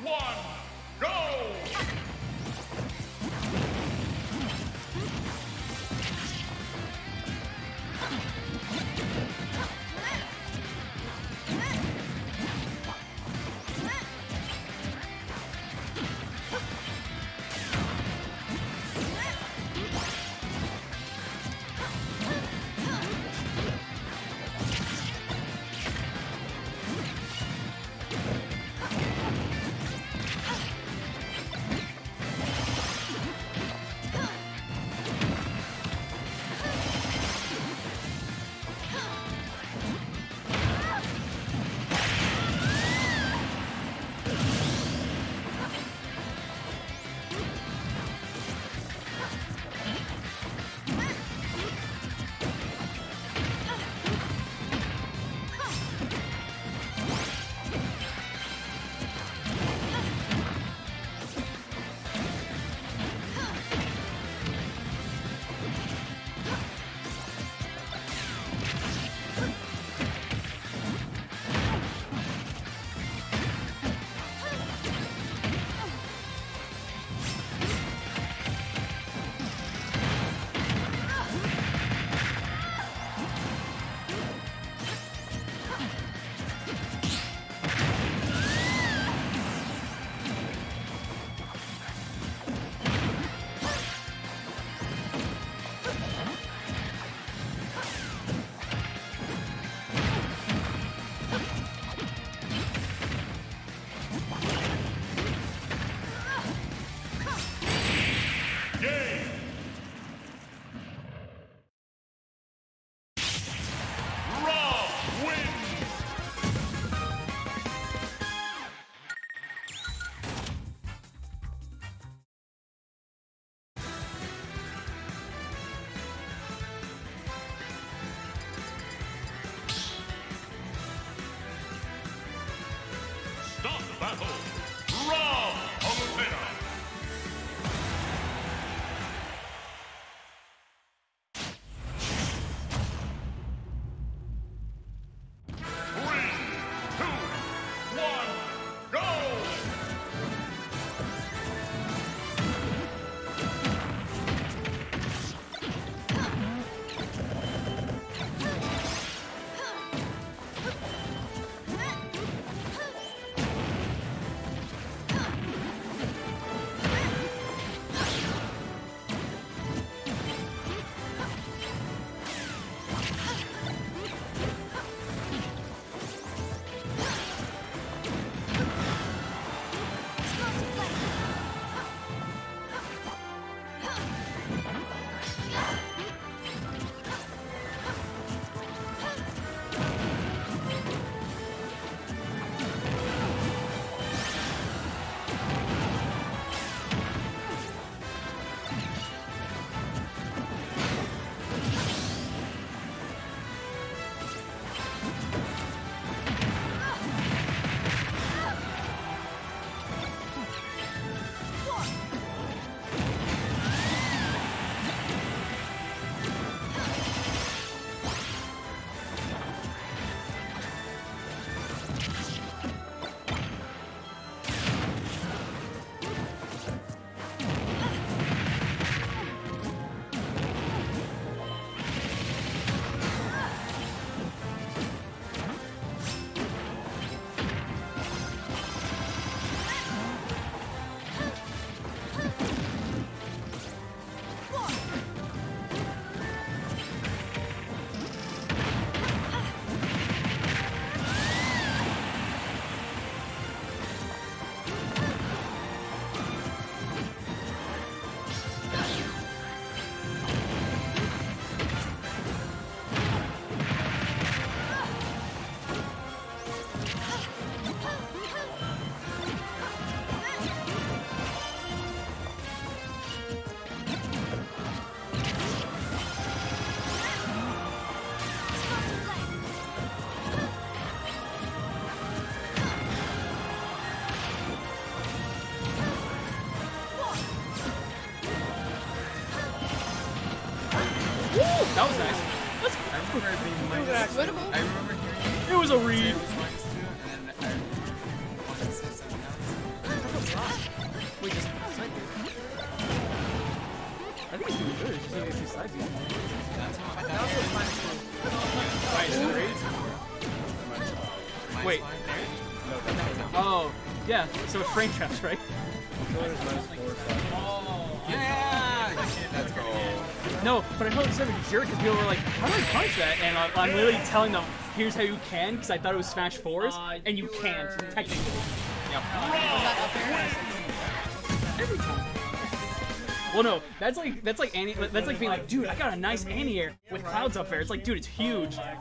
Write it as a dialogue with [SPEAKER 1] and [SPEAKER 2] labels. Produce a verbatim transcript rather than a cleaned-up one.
[SPEAKER 1] one, go! Stop the battle! Rob Palutena! Three, two, one, go!
[SPEAKER 2] That was nice. That's
[SPEAKER 3] I remember it being minus
[SPEAKER 2] It was
[SPEAKER 3] two. I remember hearing
[SPEAKER 2] It was a
[SPEAKER 3] it
[SPEAKER 2] read.
[SPEAKER 3] was minus two, and then I remember wanting to say something else.
[SPEAKER 2] might be.
[SPEAKER 3] That was minus two.
[SPEAKER 2] Minus three? Wait. Oh, yeah. So it's frame traps, right?
[SPEAKER 4] Yeah! Let's go.
[SPEAKER 2] No, but I felt like such a jerk because people were like, "How do I punch that?" And uh, I'm literally telling them, "Here's how you can," because I thought it was Smash Fours,
[SPEAKER 5] Uh,
[SPEAKER 2] and you
[SPEAKER 5] you
[SPEAKER 2] can't
[SPEAKER 5] were-
[SPEAKER 2] technically.
[SPEAKER 4] Yep.
[SPEAKER 2] Every time. Well, no, that's like that's like anti that's like being like, dude, I got a nice anti-air with clouds up there. It's like, dude, it's huge.